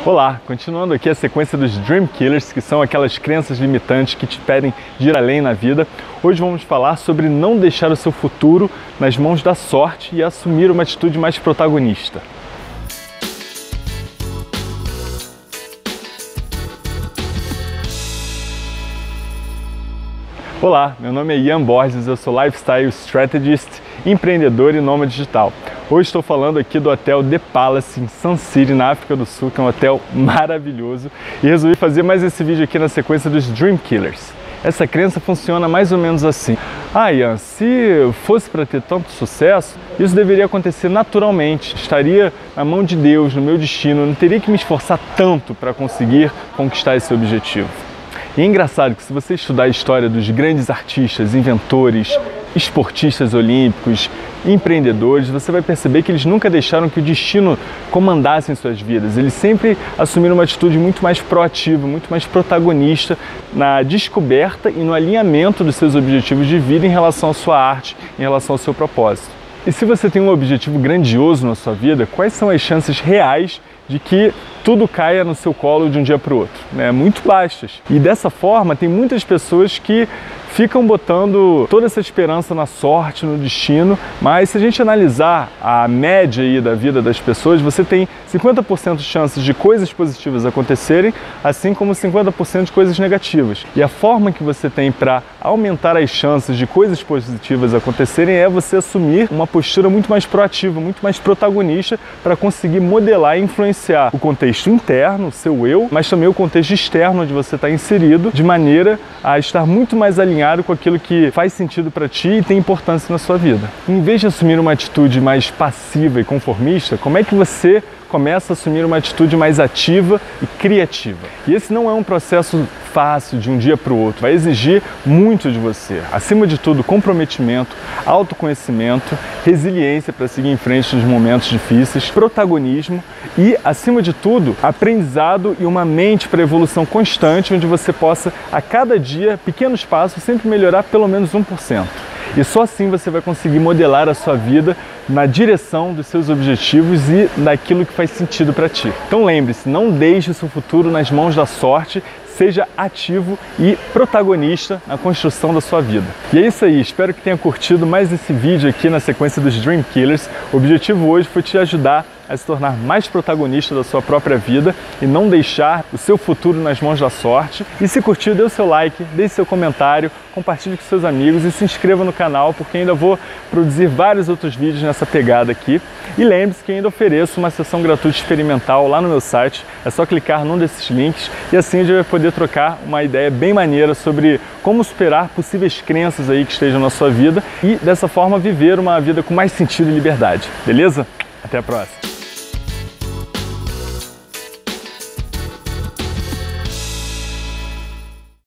Olá, continuando aqui a sequência dos Dream Killers, que são aquelas crenças limitantes que te impedem de ir além na vida. Hoje vamos falar sobre não deixar o seu futuro nas mãos da sorte e assumir uma atitude mais protagonista. Olá, meu nome é Ian Borges, eu sou Lifestyle Strategist, empreendedor e nômade digital. Hoje estou falando aqui do Hotel The Palace em Sun City, na África do Sul, que é um hotel maravilhoso, e resolvi fazer mais esse vídeo aqui na sequência dos Dream Killers. Essa crença funciona mais ou menos assim: Ian, se fosse para ter tanto sucesso, isso deveria acontecer naturalmente, estaria na mão de Deus, no meu destino, eu não teria que me esforçar tanto para conseguir conquistar esse objetivo. E é engraçado que se você estudar a história dos grandes artistas, inventores, esportistas olímpicos, empreendedores, você vai perceber que eles nunca deixaram que o destino comandasse em suas vidas. Eles sempre assumiram uma atitude muito mais proativa, muito mais protagonista na descoberta e no alinhamento dos seus objetivos de vida em relação à sua arte, em relação ao seu propósito. E se você tem um objetivo grandioso na sua vida, quais são as chances reais de que tudo caia no seu colo de um dia para o outro? Muito baixas. E dessa forma, tem muitas pessoas que ficam botando toda essa esperança na sorte, no destino, mas se a gente analisar a média aí da vida das pessoas, você tem 50% de chances de coisas positivas acontecerem, assim como 50% de coisas negativas. E a forma que você tem para aumentar as chances de coisas positivas acontecerem é você assumir uma postura muito mais proativa, muito mais protagonista, para conseguir modelar e influenciar o contexto interno, o seu eu, mas também o contexto externo onde você está inserido, de maneira a estar muito mais alinhado com aquilo que faz sentido para ti e tem importância na sua vida. Em vez de assumir uma atitude mais passiva e conformista, como é que você começa a assumir uma atitude mais ativa e criativa? E esse não é um processo fácil de um dia para o outro, vai exigir muito de você. Acima de tudo, comprometimento, autoconhecimento, resiliência para seguir em frente nos momentos difíceis, protagonismo e, acima de tudo, aprendizado e uma mente para evolução constante, onde você possa, a cada dia, pequenos passos, sempre melhorar pelo menos 1%. E só assim você vai conseguir modelar a sua vida na direção dos seus objetivos e daquilo que faz sentido para ti. Então lembre-se, não deixe o seu futuro nas mãos da sorte, seja ativo e protagonista na construção da sua vida. E é isso aí, espero que tenha curtido mais esse vídeo aqui na sequência dos Dream Killers. O objetivo hoje foi te ajudar a se tornar mais protagonista da sua própria vida e não deixar o seu futuro nas mãos da sorte. E se curtiu, dê o seu like, deixe seu comentário, compartilhe com seus amigos e se inscreva no canal, porque ainda vou produzir vários outros vídeos nessa pegada aqui. E lembre-se que ainda ofereço uma sessão gratuita experimental lá no meu site. É só clicar num desses links e assim a gente vai poder trocar uma ideia bem maneira sobre como superar possíveis crenças aí que estejam na sua vida e dessa forma viver uma vida com mais sentido e liberdade. Beleza? Até a próxima!